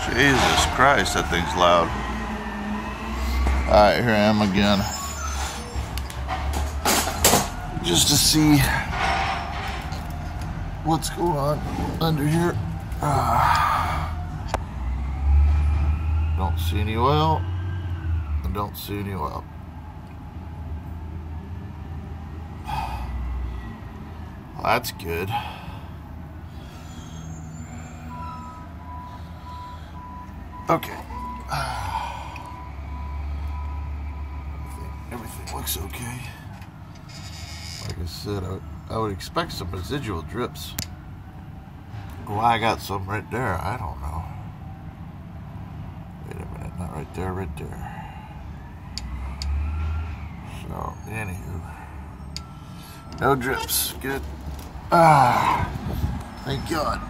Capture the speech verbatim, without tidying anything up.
Jesus Christ, that thing's loud. Alright, here I am again. Just to see what's going on under here. Uh, don't see any oil. I don't see any oil. Well, that's good. Okay. Everything, everything looks okay. Like I said, I would, I would expect some residual drips. Why I got some right there, I don't know. Wait a minute, not right there, right there. So, anywho. No drips, good. Ah, thank God.